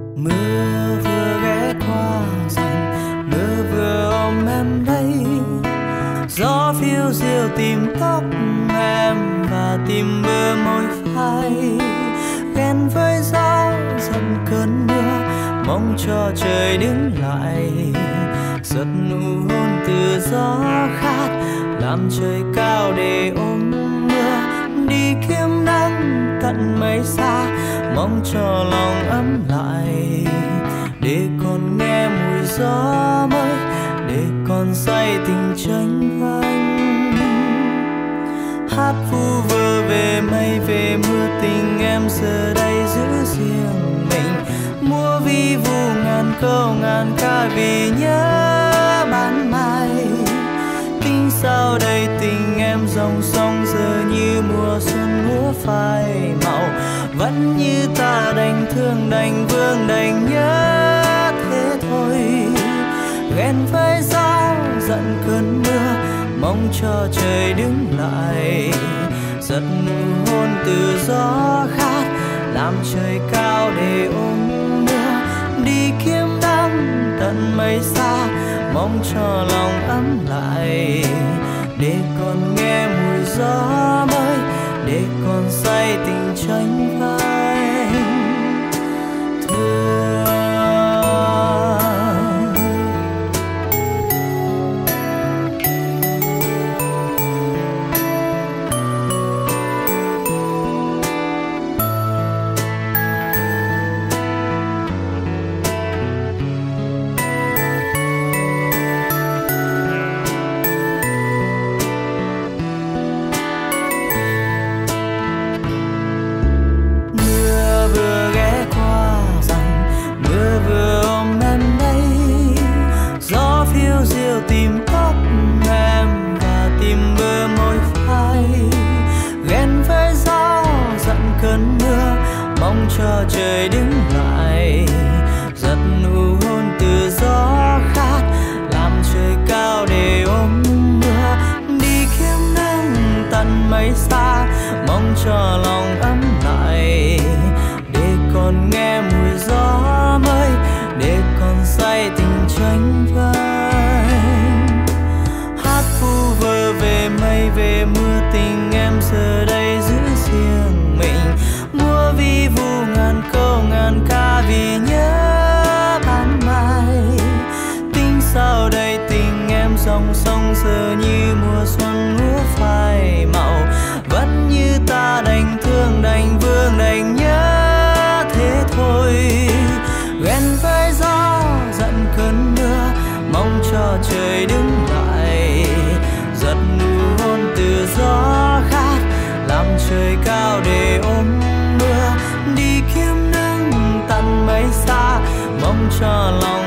Mưa vừa ghé qua rằng mưa vừa ôm em đây, gió phiêu diêu tìm tóc em và tìm bờ môi phai. Ghen với gió giận cơn mưa, mong cho trời đứng lại. Giật nụ hôn từ gió khát, làm trời cao để ôm mưa. Đi kiếm nắng tận mây xa, mong cho lòng ấm lại. Để còn nghe mùi gió mới, để còn say tình tranh vanh. Hát vu vơ về mây về mưa, tình em giờ đây giữ riêng mình. Múa vi vu ngàn câu ngàn ca vì nhớ ban mai. Tình sao đây tình em dòng sông giờ như mùa xuân lúa phai màu. Vẫn như ta đành thương đành vương đành nhớ thế thôi. Ghen với gió giận cơn mưa, mong cho trời đứng lại. Giật nụ hôn từ gió khát, làm trời cao để ôm mưa. Đi kiếm nắng tận mây xa, mong cho lòng ấm lại. Để còn nghe mùi gió mới, để còn say tình tranh vanh thương. Tìm tóc em và tìm bờ môi phai. Ghen với gió giận cơn mưa, mong cho trời đứng lại. Giật nụ hôn từ gió khát, làm trời cao để ôm mưa. Đi kiếm nắng tận mây xa, mong cho lòng ấm lại. Để còn nghe mùi gió mới, để còn say tình tranh vanh. Về mây về mưa, tình em giờ đây giữ riêng mình. Múa vi vu ngàn câu ngàn ca vì nhớ ban mai. Tình sao đây tình em dòng sông giờ như mùa xuân lúa phai màu. Vẫn như ta đành thương đành vương đành nhớ thế thôi. Ghen với gió giận cơn mưa, mong cho trời đứng lại. Giật nụ hôn từ gió khát, làm trời cao để ôm mưa. Đi kiếm nắng tận mây xa, mong cho lòng